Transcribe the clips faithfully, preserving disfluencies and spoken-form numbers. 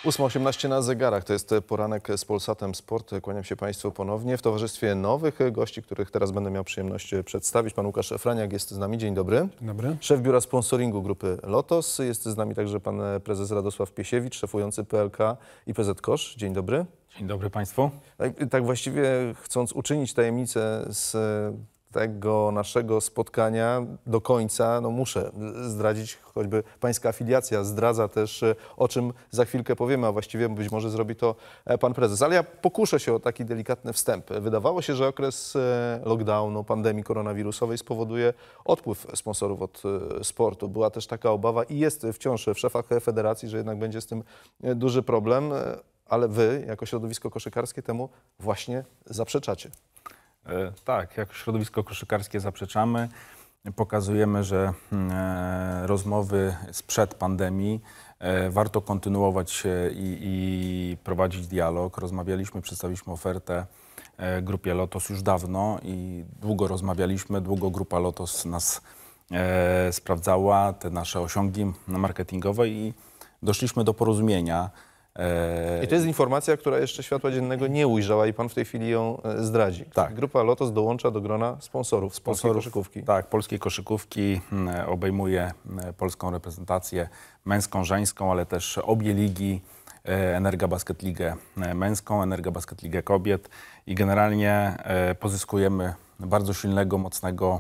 ósma osiemnaście na zegarach. To jest poranek z Polsatem Sport. Kłaniam się Państwu ponownie w towarzystwie nowych gości, których teraz będę miał przyjemność przedstawić. Pan Łukasz Franiak jest z nami. Dzień dobry. Dzień dobry. Szef biura sponsoringu grupy Lotos. Jest z nami także pan prezes Radosław Piesiewicz, szefujący P L K i P Z Kosz. Dzień dobry. Dzień dobry Państwu. Tak, tak właściwie chcąc uczynić tajemnicę z tego naszego spotkania do końca, no muszę zdradzić, choćby pańska afiliacja zdradza też, o czym za chwilkę powiemy, a właściwie być może zrobi to pan prezes. Ale ja pokuszę się o taki delikatny wstęp. Wydawało się, że okres lockdownu, pandemii koronawirusowej spowoduje odpływ sponsorów od sportu. Była też taka obawa i jest wciąż w szefach federacji, że jednak będzie z tym duży problem, ale wy, jako środowisko koszykarskie, temu właśnie zaprzeczacie. Tak, jako środowisko koszykarskie zaprzeczamy. Pokazujemy, że e, rozmowy sprzed pandemii e, warto kontynuować i, i prowadzić dialog. Rozmawialiśmy, przedstawiliśmy ofertę e, grupie Lotos już dawno i długo rozmawialiśmy, długo grupa Lotos nas e, sprawdzała, te nasze osiągi marketingowe i doszliśmy do porozumienia. I to jest informacja, która jeszcze światła dziennego nie ujrzała i pan w tej chwili ją zdradzi. Tak. Grupa Lotos dołącza do grona sponsorów, sponsorów polskiej koszykówki. Tak, polskiej koszykówki obejmuje polską reprezentację męską, żeńską, ale też obie ligi, Energa Basket Ligę męską, Energa Basket Ligę kobiet i generalnie pozyskujemy bardzo silnego, mocnego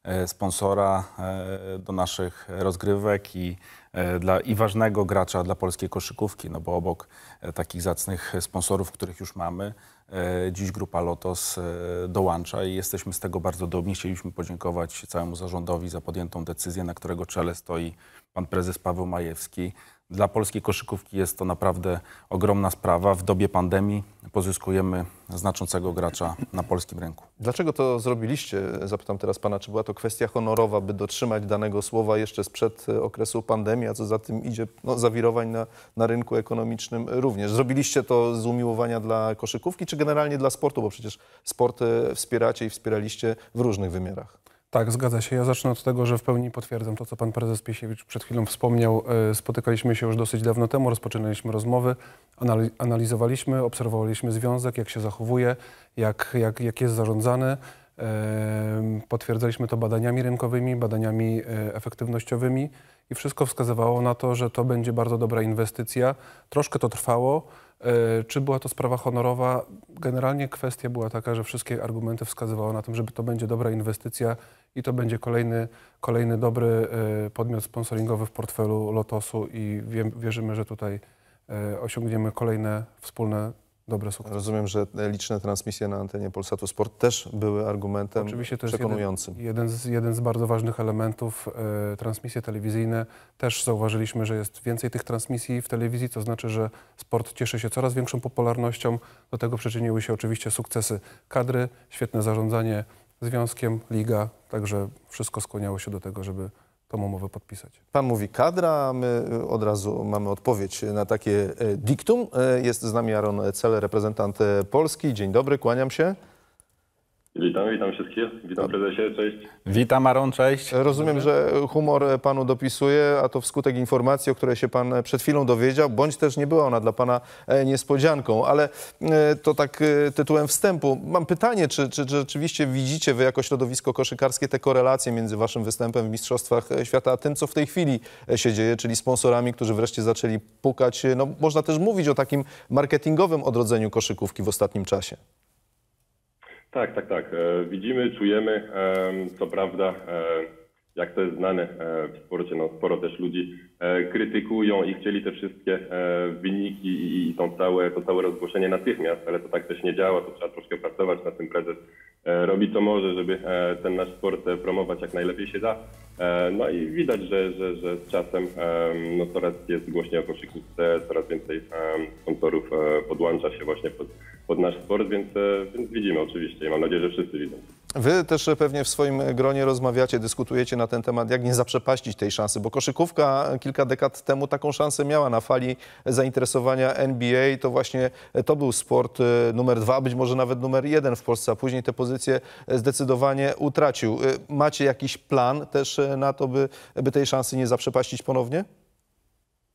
sponsora do naszych rozgrywek i, dla, i ważnego gracza dla polskiej koszykówki, no bo obok takich zacnych sponsorów, których już mamy, dziś grupa Lotos dołącza i jesteśmy z tego bardzo dumni. Chcieliśmy podziękować całemu zarządowi za podjętą decyzję, na którego czele stoi pan prezes Paweł Majewski. Dla polskiej koszykówki jest to naprawdę ogromna sprawa. W dobie pandemii pozyskujemy znaczącego gracza na polskim rynku. Dlaczego to zrobiliście? Zapytam teraz pana, czy była to kwestia honorowa, by dotrzymać danego słowa jeszcze sprzed okresu pandemii, a co za tym idzie, no, zawirowań na, na rynku ekonomicznym również. Zrobiliście to z umiłowania dla koszykówki, czy generalnie dla sportu, bo przecież sport wspieracie i wspieraliście w różnych wymiarach. Tak, zgadza się. Ja zacznę od tego, że w pełni potwierdzam to, co pan prezes Piesiewicz przed chwilą wspomniał. Spotykaliśmy się już dosyć dawno temu, rozpoczynaliśmy rozmowy, analizowaliśmy, obserwowaliśmy związek, jak się zachowuje, jak, jak, jak jest zarządzany. Potwierdzaliśmy to badaniami rynkowymi, badaniami efektywnościowymi i wszystko wskazywało na to, że to będzie bardzo dobra inwestycja. Troszkę to trwało. Czy była to sprawa honorowa? Generalnie kwestia była taka, że wszystkie argumenty wskazywały na tym, żeby to będzie dobra inwestycja i to będzie kolejny, kolejny dobry podmiot sponsoringowy w portfelu Lotosu i wierzymy, że tutaj osiągniemy kolejne wspólne dobre sukcesy. Rozumiem, że liczne transmisje na antenie Polsatu Sport też były argumentem Oczywiście to jest przekonującym. Jeden, jeden, z, jeden z bardzo ważnych elementów. E, transmisje telewizyjne. Też zauważyliśmy, że jest więcej tych transmisji w telewizji, to znaczy, że sport cieszy się coraz większą popularnością. Do tego przyczyniły się oczywiście sukcesy kadry, świetne zarządzanie związkiem, liga, także wszystko skłaniało się do tego, żeby tą umowę podpisać. Pan mówi kadra, a my od razu mamy odpowiedź na takie diktum. Jest z nami Aaron Celler, reprezentant Polski. Dzień dobry, kłaniam się. Witam, witam wszystkich. Witam prezesie, cześć. Witam Aaron, cześć. Rozumiem, że humor panu dopisuje, a to wskutek informacji, o której się pan przed chwilą dowiedział, bądź też nie była ona dla pana niespodzianką, ale to tak tytułem wstępu. Mam pytanie, czy, czy, czy rzeczywiście widzicie wy jako środowisko koszykarskie te korelacje między waszym występem w Mistrzostwach Świata, a tym, co w tej chwili się dzieje, czyli sponsorami, którzy wreszcie zaczęli pukać. No, można też mówić o takim marketingowym odrodzeniu koszykówki w ostatnim czasie. Tak, tak, tak. E, widzimy, czujemy, e, co prawda, e, jak to jest znane e, w sporcie, no sporo też ludzi e, krytykują i chcieli te wszystkie e, wyniki i, i tą całe, to całe rozgłoszenie natychmiast, ale to tak też nie działa, to trzeba troszkę pracować nad tym. Prezes e, robi co może, żeby e, ten nasz sport e, promować jak najlepiej się da. E, no i widać, że, że, że z czasem e, no coraz jest głośniej o koszykówce, coraz więcej e, sponsorów e, podłącza się właśnie pod, pod nasz sport, więc, e, więc widzimy oczywiście i mam nadzieję, że wszyscy widzą. Wy też pewnie w swoim gronie rozmawiacie, dyskutujecie na ten temat, jak nie zaprzepaścić tej szansy, bo koszykówka kilka dekad temu taką szansę miała na fali zainteresowania N B A. To właśnie to był sport numer dwa, być może nawet numer jeden w Polsce, a później te pozycje zdecydowanie utracił. Macie jakiś plan też na to, by, by tej szansy nie zaprzepaścić ponownie?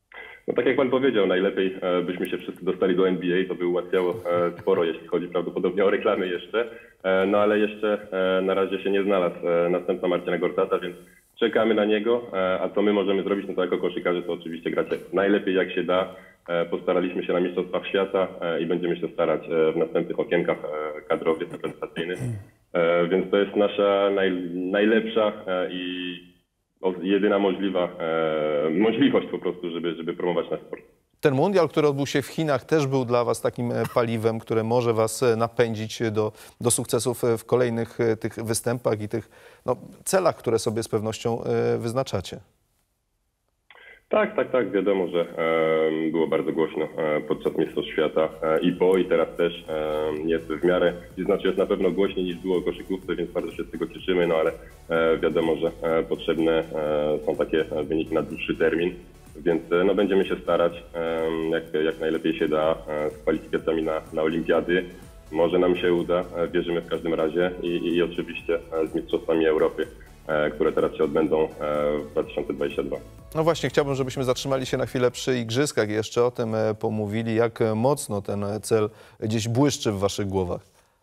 No tak jak pan powiedział, najlepiej e, byśmy się wszyscy dostali do N B A, to by ułatwiało e, sporo, jeśli chodzi prawdopodobnie o reklamy jeszcze. E, no ale jeszcze e, na razie się nie znalazł e, następca Marcina Gortata, więc czekamy na niego. E, a co my możemy zrobić, no to jako koszykarze to oczywiście grać najlepiej jak się da. E, postaraliśmy się na Mistrzostwach Świata e, i będziemy się starać e, w następnych okienkach e, kadrowych, reprezentacyjnych. E, więc to jest nasza naj, najlepsza e, i o, jedyna możliwa e, możliwość po prostu, żeby, żeby promować nasz sport. Ten mundial, który odbył się w Chinach, też był dla was takim e, paliwem, które może was e, napędzić do, do sukcesów e, w kolejnych e, tych występach i tych no, celach, które sobie z pewnością e, wyznaczacie. Tak, tak, tak. Wiadomo, że e, było bardzo głośno e, podczas Mistrzostw Świata e, i po, i teraz też e, jest w miarę, to znaczy jest na pewno głośniej niż było o koszykówce, więc bardzo się z tego cieszymy, no ale e, wiadomo, że e, potrzebne e, są takie wyniki na dłuższy termin, więc e, no, będziemy się starać e, jak, jak najlepiej się da e, z kwalifikacjami na, na olimpiady. Może nam się uda, e, wierzymy w każdym razie i, i, i oczywiście e, z Mistrzostwami Europy, e, które teraz się odbędą e, w dwa tysiące dwudziestym drugim. No właśnie, chciałbym, żebyśmy zatrzymali się na chwilę przy igrzyskach i jeszcze o tym e, pomówili, jak mocno ten cel gdzieś błyszczy w waszych głowach.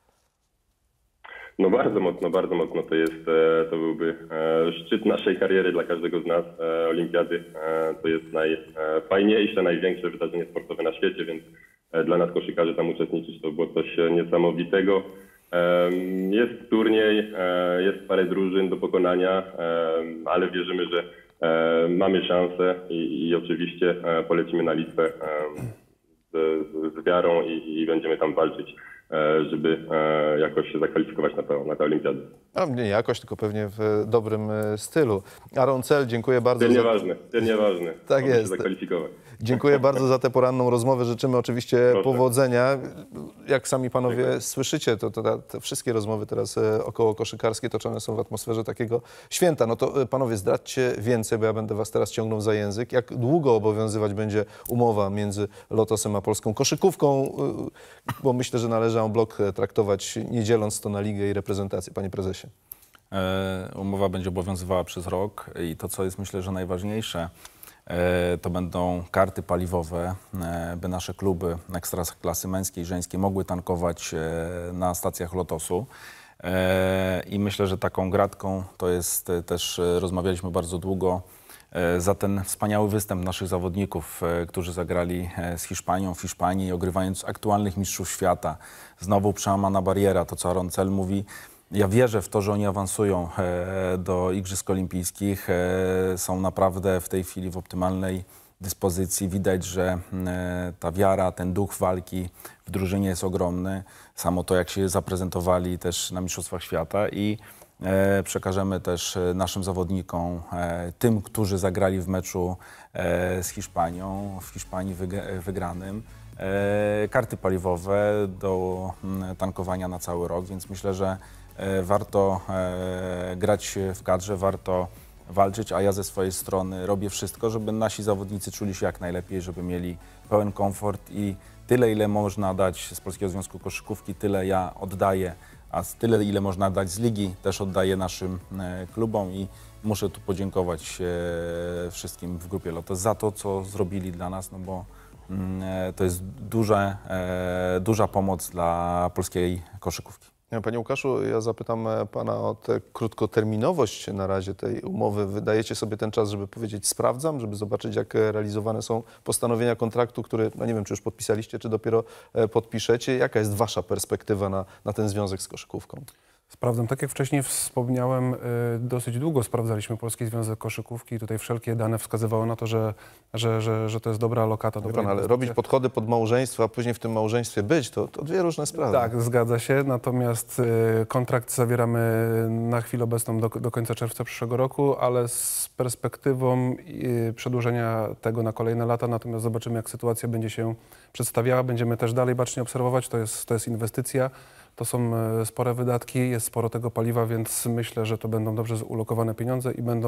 No bardzo mocno, bardzo mocno to jest, e, to byłby e, szczyt naszej kariery dla każdego z nas. E, Olimpiady e, to jest najfajniejsze, największe wydarzenie sportowe na świecie, więc e, dla nas koszykarzy tam uczestniczyć to było coś niesamowitego. E, jest turniej, e, jest parę drużyn do pokonania, e, ale wierzymy, że e, mamy szansę i, i oczywiście e, polecimy na Litwę e, z, z wiarą i, i będziemy tam walczyć, żeby jakoś się zakwalifikować na tę, na tę olimpiadę. A nie jakoś, tylko pewnie w dobrym stylu. Aaron Cel, dziękuję bardzo. Styl za... nieważny, styl nieważny. Tak Mogę jest. się zakwalifikować. Dziękuję bardzo za tę poranną rozmowę. Życzymy oczywiście Proszę. powodzenia. Jak sami panowie Dziękuję. słyszycie, to, to te wszystkie rozmowy teraz około koszykarskie toczone są w atmosferze takiego święta. No to panowie, zdradźcie więcej, bo ja będę was teraz ciągnął za język. Jak długo obowiązywać będzie umowa między Lotosem a polską koszykówką? Bo myślę, że należy en bloc traktować, nie dzieląc to na ligę i reprezentację, panie prezesie. E, umowa będzie obowiązywała przez rok i to, co jest myślę, że najważniejsze, e, to będą karty paliwowe, e, by nasze kluby ekstraklasy męskiej i żeńskiej mogły tankować e, na stacjach Lotosu. E, I myślę, że taką gratką to jest e, też, e, rozmawialiśmy bardzo długo, e, za ten wspaniały występ naszych zawodników, e, którzy zagrali e, z Hiszpanią w Hiszpanii, ogrywając aktualnych mistrzów świata. Znowu przełamana bariera, to co Aaron Cel mówi. Ja wierzę w to, że oni awansują e, do Igrzysk Olimpijskich. E, są naprawdę w tej chwili w optymalnej dyspozycji. Widać, że e, ta wiara, ten duch walki w drużynie jest ogromny. Samo to, jak się zaprezentowali też na Mistrzostwach Świata i e, przekażemy też naszym zawodnikom, e, tym, którzy zagrali w meczu e, z Hiszpanią, w Hiszpanii wyg- wygranym, e, karty paliwowe do m, tankowania na cały rok, więc myślę, że e, warto e, grać w kadrze, warto walczyć, a ja ze swojej strony robię wszystko, żeby nasi zawodnicy czuli się jak najlepiej, żeby mieli pełen komfort i tyle, ile można dać z Polskiego Związku Koszykówki, tyle ja oddaję, a z tyle, ile można dać z ligi, też oddaję naszym e, klubom i muszę tu podziękować e, wszystkim w grupie Lotos za to, co zrobili dla nas, no bo mm, e, to jest duże, e, duża pomoc dla polskiej koszykówki. Panie Łukaszu, ja zapytam pana o tę krótkoterminowość na razie tej umowy. Wydajecie sobie ten czas, żeby powiedzieć sprawdzam, żeby zobaczyć, jak realizowane są postanowienia kontraktu, który, no nie wiem, czy już podpisaliście, czy dopiero podpiszecie. Jaka jest wasza perspektywa na, na ten związek z koszykówką? Sprawdzam. Tak jak wcześniej wspomniałem, y, dosyć długo sprawdzaliśmy Polski Związek Koszykówki i tutaj wszelkie dane wskazywały na to, że, że, że, że to jest dobra lokata, dobra Pan, ale inwestycja. robić podchody pod małżeństwo, a później w tym małżeństwie być, to, to dwie różne sprawy. Tak, zgadza się. Natomiast y, kontrakt zawieramy na chwilę obecną do, do końca czerwca przyszłego roku, ale z perspektywą y, przedłużenia tego na kolejne lata. Natomiast zobaczymy, jak sytuacja będzie się przedstawiała. Będziemy też dalej bacznie obserwować. To jest, to jest inwestycja. To są spore wydatki, jest sporo tego paliwa, więc myślę, że to będą dobrze ulokowane pieniądze i będą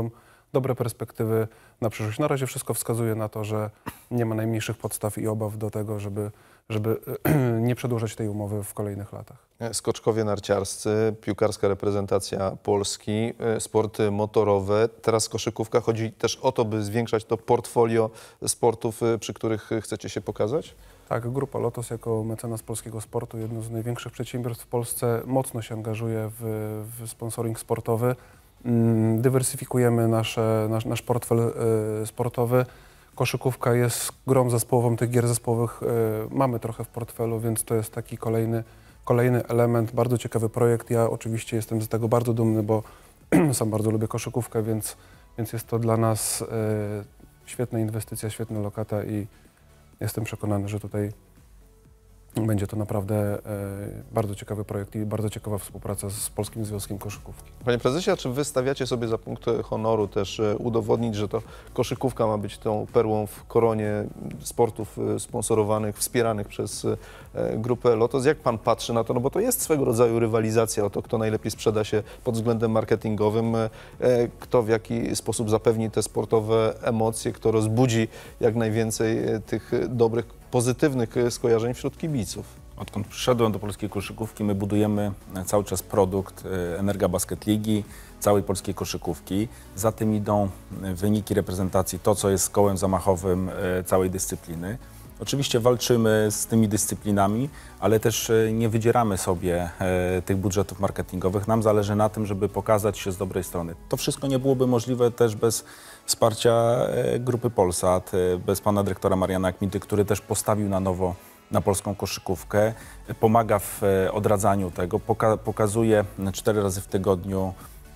dobre perspektywy na przyszłość. Na razie wszystko wskazuje na to, że nie ma najmniejszych podstaw i obaw do tego, żeby, żeby nie przedłużać tej umowy w kolejnych latach. Skoczkowie narciarscy, piłkarska reprezentacja Polski, sporty motorowe, teraz koszykówka. Chodzi też o to, by zwiększać to portfolio sportów, przy których chcecie się pokazać? Tak, Grupa Lotos jako mecenas polskiego sportu, jedno z największych przedsiębiorstw w Polsce, mocno się angażuje w, w sponsoring sportowy. Dywersyfikujemy nasze, nasz, nasz portfel y, sportowy. Koszykówka jest grą zespołową, tych gier zespołowych y, mamy trochę w portfelu, więc to jest taki kolejny, kolejny element, bardzo ciekawy projekt. Ja oczywiście jestem z tego bardzo dumny, bo sam bardzo lubię koszykówkę, więc, więc jest to dla nas y, świetna inwestycja, świetna lokata i jestem przekonany, że tutaj będzie to naprawdę e, bardzo ciekawy projekt i bardzo ciekawa współpraca z Polskim Związkiem Koszykówki. Panie prezesie, a czy wy stawiacie sobie za punkt honoru też e, udowodnić, że to koszykówka ma być tą perłą w koronie sportów e, sponsorowanych, wspieranych przez e, grupę Lotos? Jak pan patrzy na to? No bo to jest swego rodzaju rywalizacja o to, kto najlepiej sprzeda się pod względem marketingowym, e, kto w jaki sposób zapewni te sportowe emocje, kto rozbudzi jak najwięcej e, tych dobrych, pozytywnych skojarzeń wśród kibiców. Odkąd przyszedłem do polskiej koszykówki, my budujemy cały czas produkt Energa Basket Ligi, całej polskiej koszykówki. Za tym idą wyniki reprezentacji, to co jest kołem zamachowym całej dyscypliny. Oczywiście walczymy z tymi dyscyplinami, ale też nie wydzieramy sobie tych budżetów marketingowych. Nam zależy na tym, żeby pokazać się z dobrej strony. To wszystko nie byłoby możliwe też bez wsparcia grupy Polsat, bez pana dyrektora Mariana Kmity, który też postawił na nowo na polską koszykówkę, pomaga w odradzaniu tego, poka pokazuje cztery razy w tygodniu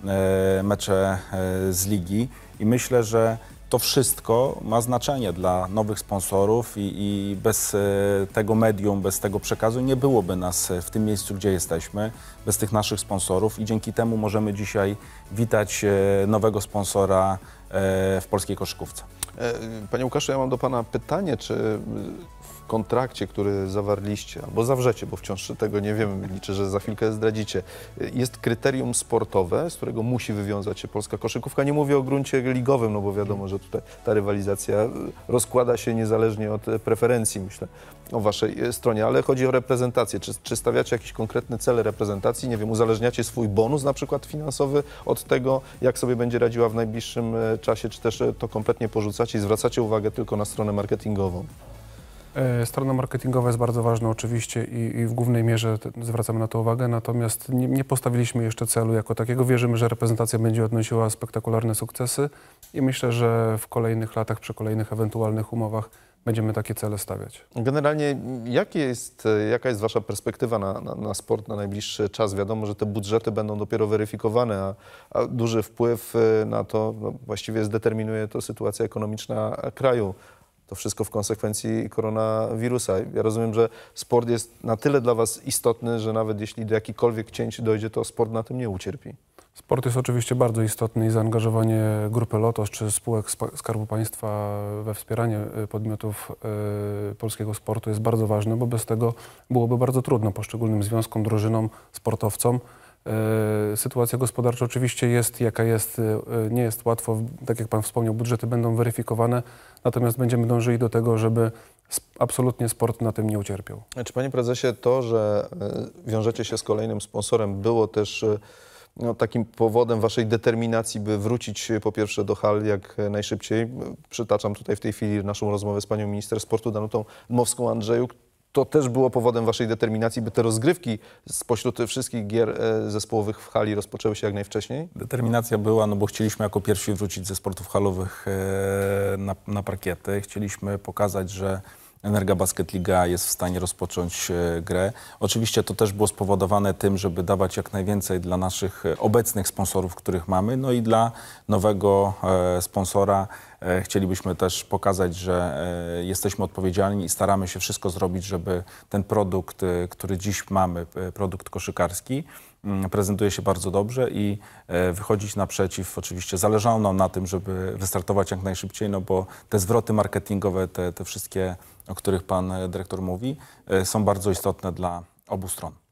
mecze z ligi i myślę, że to wszystko ma znaczenie dla nowych sponsorów i, i bez tego medium, bez tego przekazu nie byłoby nas w tym miejscu, gdzie jesteśmy, bez tych naszych sponsorów i dzięki temu możemy dzisiaj witać nowego sponsora w polskiej koszykówce. Panie Łukaszu, ja mam do pana pytanie, czy w kontrakcie, który zawarliście, albo zawrzecie, bo wciąż tego nie wiemy, liczę, że za chwilkę zdradzicie, jest kryterium sportowe, z którego musi wywiązać się polska koszykówka. Nie mówię o gruncie ligowym, no bo wiadomo, że tutaj ta rywalizacja rozkłada się niezależnie od preferencji, myślę, o waszej stronie, ale chodzi o reprezentację. Czy, czy stawiacie jakiś konkretny cel reprezentacji? Nie wiem, uzależniacie swój bonus na przykład finansowy od tego, jak sobie będzie radziła w najbliższym czasie, czy też to kompletnie porzucacie i zwracacie uwagę tylko na stronę marketingową? Strona marketingowa jest bardzo ważna oczywiście i, i w głównej mierze zwracamy na to uwagę, natomiast nie, nie postawiliśmy jeszcze celu jako takiego. Wierzymy, że reprezentacja będzie odnosiła spektakularne sukcesy i myślę, że w kolejnych latach, przy kolejnych ewentualnych umowach będziemy takie cele stawiać. Generalnie jakie jest, jaka jest wasza perspektywa na, na, na sport na najbliższy czas? Wiadomo, że te budżety będą dopiero weryfikowane, a, a duży wpływ na to no, właściwie zdeterminuje to sytuacja ekonomiczna kraju. To wszystko w konsekwencji koronawirusa. Ja rozumiem, że sport jest na tyle dla was istotny, że nawet jeśli do jakichkolwiek cięć dojdzie, to sport na tym nie ucierpi. Sport jest oczywiście bardzo istotny i zaangażowanie Grupy Lotos czy spółek Skarbu Państwa we wspieranie podmiotów y, polskiego sportu jest bardzo ważne, bo bez tego byłoby bardzo trudno poszczególnym związkom, drużynom, sportowcom. Y, sytuacja gospodarcza oczywiście jest jaka jest, y, nie jest łatwo, tak jak pan wspomniał, budżety będą weryfikowane, natomiast będziemy dążyli do tego, żeby absolutnie sport na tym nie ucierpiał. Czy panie prezesie, to, że wiążecie się z kolejnym sponsorem, było też no, takim powodem waszej determinacji, by wrócić po pierwsze do hal jak najszybciej? Przytaczam tutaj w tej chwili naszą rozmowę z panią minister sportu Danutą Dmowską-Andrzejuk. To też było powodem waszej determinacji, by te rozgrywki spośród wszystkich gier zespołowych w hali rozpoczęły się jak najwcześniej? Determinacja była, no bo chcieliśmy jako pierwsi wrócić ze sportów halowych na, na parkiety. Chcieliśmy pokazać, że Energa Basket Liga jest w stanie rozpocząć grę. Oczywiście to też było spowodowane tym, żeby dawać jak najwięcej dla naszych obecnych sponsorów, których mamy, no i dla nowego sponsora. Chcielibyśmy też pokazać, że jesteśmy odpowiedzialni i staramy się wszystko zrobić, żeby ten produkt, który dziś mamy, produkt koszykarski, prezentuje się bardzo dobrze i wychodzić naprzeciw. Oczywiście zależało nam na tym, żeby wystartować jak najszybciej, no bo te zwroty marketingowe, te, te wszystkie, o których pan dyrektor mówi, są bardzo istotne dla obu stron.